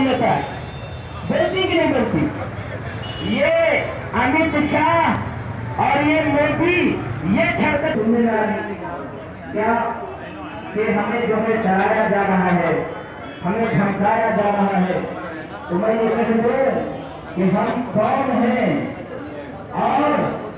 मान्यता है, बोलती कि नहीं बोलती? ये अमित शाह और ये मोदी ये छड़कर क्या कि हमें जो है डराया जा रहा है, हमें धमकाया जा रहा है। तो मैं ये कह दूं कि हम कौन हैं और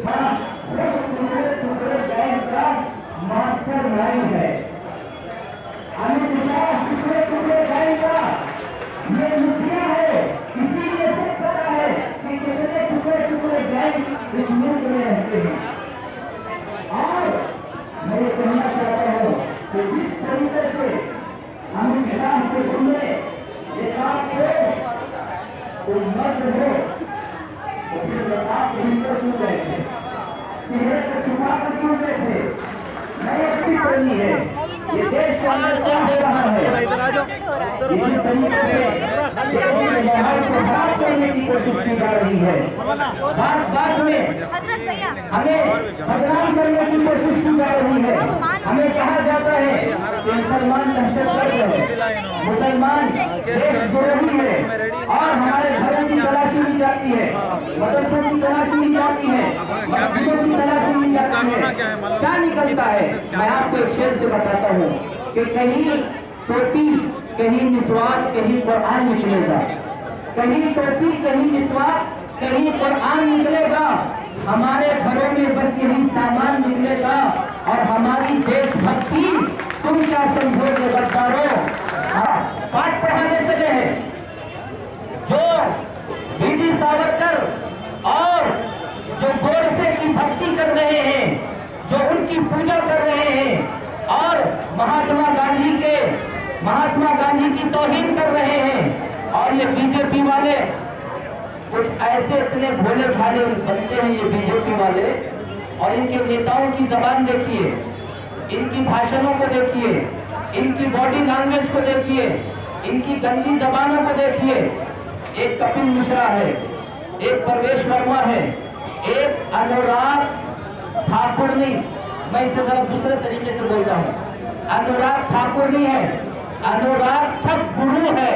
टुकड़े गैंग का मास्टर माइंड है। अमित शाह टुकड़े गैंग का ये मुखिया है, इसीलिए सब पता है कि कितने टुकड़े गैंग इस मुल्क में रहते हैं। और मैं ये कहना चाहता हूँ कि जिस तरीके से अमित शाह के घूमने एक तो मर्द हो तो फिर आप क्यों गए थे, चेहरे को छुपा कर क्यों गए थे? नहीं अच्छी करनी है, ये देश के अंदर क्या हो रहा है, खराब करने की कोशिश की जा रही है। बात में हमें बदनाम करने की कोशिश की जा रही है। हमें कहा जाता है कि मुसलमान दहशतगर्द है, मुसलमान देशद्रोही है और हमारे घरों की तलाशी ली जाती है, मदरसों की तलाशी ली जाती है, मस्जिदों की तलाशी ली जाती है। क्या निकलता है? मैं आपको एक शेर से बताता हूँ कि कहीं टोपी, कहीं मिसवाक, कहीं कुरान निकलेगा, कहीं टोपी, कहीं मिसवाक, कहीं कुरान निकलेगा। हमारे घरों में बस यही सामान निकलेगा और हमारी देशभक्ति तुम क्या समझोगे गद्दारों? पाठ पढ़ाने चले हैं जो बीडी सावरकर और जो गोडसे की भक्ति कर रहे हैं, जो उनकी पूजा कर रहे हैं और महात्मा गांधी की तौहीन कर रहे हैं। और ये बीजेपी वाले कुछ ऐसे इतने भोले भाले बनते हैं ये बीजेपी वाले, और इनके नेताओं की जबान देखिए, इनकी भाषणों को देखिए, इनकी बॉडी लैंग्वेज को देखिए, इनकी गंदी जबानों को देखिए। एक कपिल मिश्रा है, एक परवेश वर्मा है, एक अनुराग ठाकुर नहीं, मैं इसे जरा दूसरे तरीके से बोलता हूँ, अनुराग ठाकुर नहीं है, अनुराग ठग गुरु है।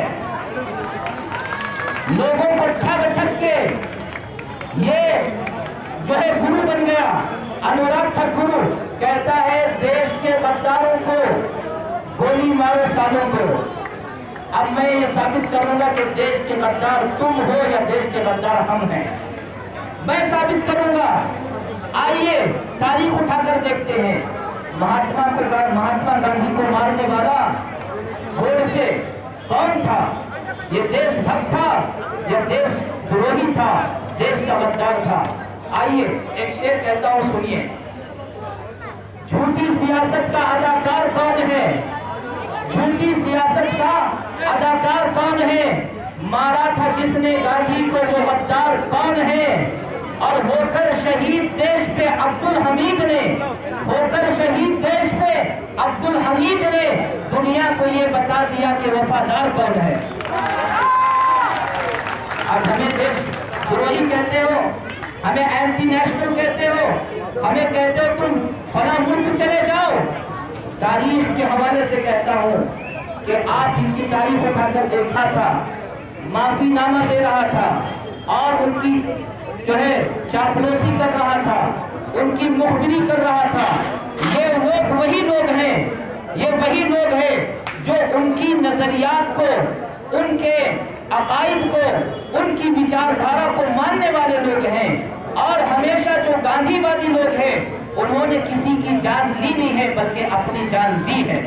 लोगों को ठग के ये जो है गुरु बन गया। अनुराग ठग गुरु कहता है देश के गद्दारों को गोली मारो सालों को। अब मैं ये साबित करूंगा कि देश के गद्दार तुम हो या देश के गद्दार हम हैं, मैं साबित करूंगा। आइए तारीख उठाकर देखते हैं। महात्मा गांधी को मारने वाला गोडसे कौन था? ये देशभक्त था या देशद्रोही था, देश का गद्दार था? आइए एक शेर कहता हूं, सुनिए। झूठी सियासत का अदाकार कौन है? झूठी सियासत का अदाकार कौन है? मारा था जिसने गांधी को वो गद्दार कौन है? और होकर शहीद देश पे अब्दुल हमीद ने, होकर शहीद देश पे अब्दुल हमीद ने दुनिया को ये बता दिया कि वफादार कौन है। अब हमें देशद्रोही कहते हो, हमें एंटी नेशनल कहते हो, हमें कहते हो तुम फला मुल्क चले जाओ। तारीख के हवाले से कहता हूँ कि आप इनकी तारीख उठाकर देखा था, माफीनामा दे रहा था और उनकी जो है चापलूसी कर रहा था, उनकी मुखबिरी कर रहा था। ये लोग वही लोग हैं, ये वही लोग हैं जो उनकी नजरियात को, उनके अकाइद को, उनकी विचारधारा को मानने वाले लोग हैं। और हमेशा जो गांधीवादी लोग हैं उन्होंने किसी की जान ली नहीं है बल्कि अपनी जान दी है।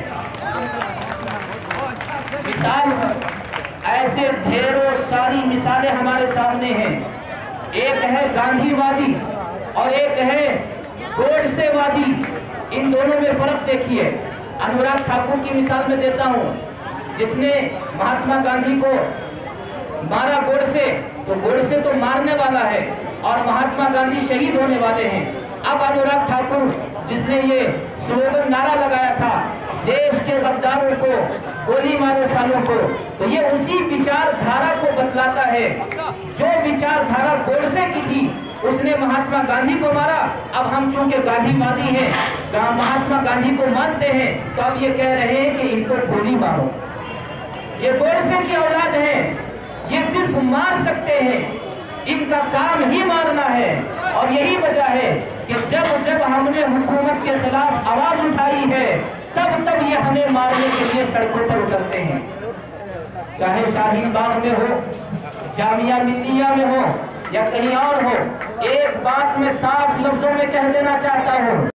मिसाल ऐसे ढेरों सारी मिसालें हमारे सामने हैं। एक है गांधीवादी और एक है गोडसेवादी। इन दोनों में फर्क देखिए। अनुराग ठाकुर की मिसाल में देता हूं, जिसने महात्मा गांधी को मारा गोडसे, तो गोडसे तो मारने वाला है और महात्मा गांधी शहीद होने वाले हैं। अब अनुराग ठाकुर जिसने ये स्लोगन नारा लगाया था, देश के गद्दारों को गोली मारो सालों को, तो ये उसी विचारधारा को बतलाता है। जो विचारधारा गोडसे की थी उसने महात्मा गांधी को मारा। अब हम चूंकि गांधीवादी हैं, महात्मा गांधी को मानते हैं, तो अब ये कह रहे हैं कि इनको गोली मारो। ये गोडसे की औलाद हैं मार सकते हैं, इनका काम ही मारना है। और यही वजह है कि जब जब हमने हुकूमत के खिलाफ आवाज उठाई है तब तब ये हमें मारने के लिए सड़कों पर उतरते हैं। चाहे शाहीन बाग में हो, जामिया मिल्लिया में हो या कहीं और हो, एक बात मैं साफ लफ्जों में कह देना चाहता हूँ,